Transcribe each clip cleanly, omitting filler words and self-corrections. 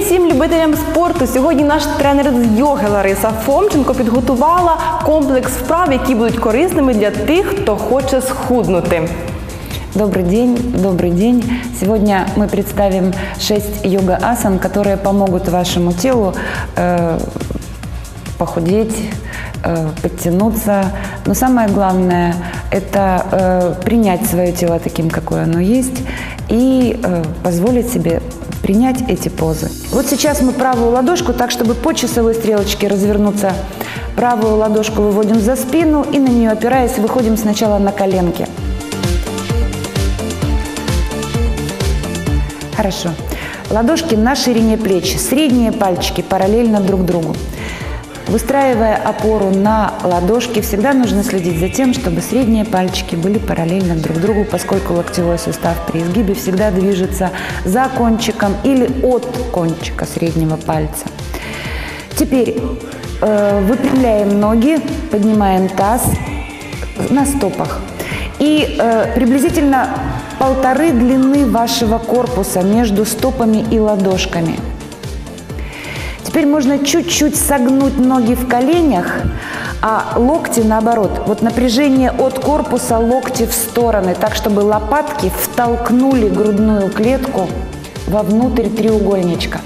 всім любителям спорту! Сьогодні наш тренер з йоги Лариса Фомченко підготувала комплекс вправ, які будуть корисними для тих, хто хоче схуднути. Добрый день, добрый день. Сегодня мы представим 6 йога-асан, которые помогут вашему телу похудеть, подтянуться. Но самое главное – это принять свое тело таким, какое оно есть, и позволить себе принять эти позы. Вот сейчас мы правую ладошку, так чтобы по часовой стрелочке развернуться, правую ладошку выводим за спину и на нее опираясь, выходим сначала на коленки. Хорошо. Ладошки на ширине плеч, средние пальчики параллельно друг другу. Выстраивая опору на ладошки, всегда нужно следить за тем, чтобы средние пальчики были параллельно друг другу, поскольку локтевой сустав при изгибе всегда движется за кончиком или от кончика среднего пальца. Теперь выпрямляем ноги, поднимаем таз на стопах. И приблизительно 1,5 длины вашего корпуса между стопами и ладошками. Теперь можно чуть-чуть согнуть ноги в коленях, а локти наоборот. Вот напряжение от корпуса, локти в стороны, так чтобы лопатки втолкнули грудную клетку вовнутрь треугольничка.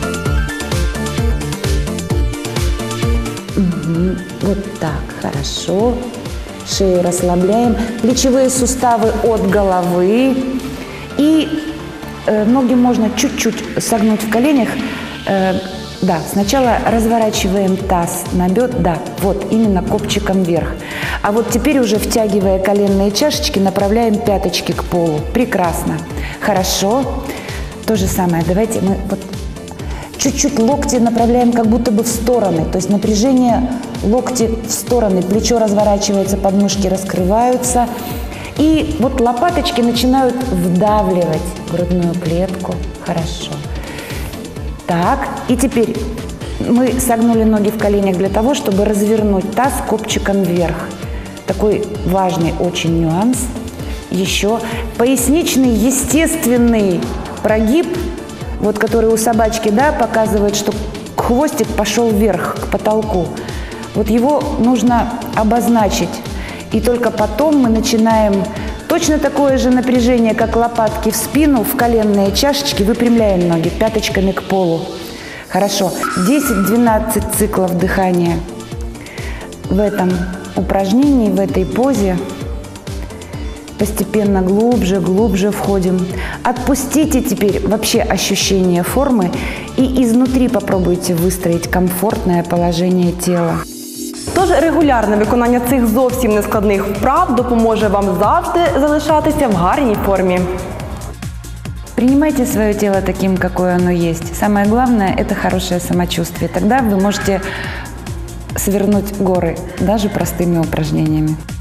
Вот так, хорошо. Шею расслабляем, плечевые суставы от головы. И ноги можно чуть-чуть согнуть в коленях. Да, сначала разворачиваем таз на бедра, да, вот именно копчиком вверх. А вот теперь уже втягивая коленные чашечки, направляем пяточки к полу. Прекрасно. Хорошо. То же самое. Давайте мы вот чуть-чуть локти направляем как будто бы в стороны. То есть напряжение локти в стороны, плечо разворачивается, подмышки раскрываются. И вот лопаточки начинают вдавливать грудную клетку. Хорошо. Так, и теперь мы согнули ноги в коленях для того, чтобы развернуть таз копчиком вверх. Такой важный очень нюанс. Еще поясничный естественный прогиб, вот который у собачки, да, показывает, что хвостик пошел вверх, к потолку. Вот его нужно обозначить. И только потом мы начинаем точно такое же напряжение, как лопатки в спину, в коленные чашечки, выпрямляем ноги пяточками к полу. Хорошо. 10-12 циклов дыхания в этом упражнении, в этой позе. Постепенно глубже, глубже входим. Отпустите теперь вообще ощущение формы и изнутри попробуйте выстроить комфортное положение тела. Тож регулярне виконання цих зовсім нескладних вправ допоможе вам завжди залишатися в гарній формі. Принимайте свое тело таким, какое оно есть. Самое главное – это хорошее самочувствие. Тогда вы можете свернуть горы даже простыми упражнениями.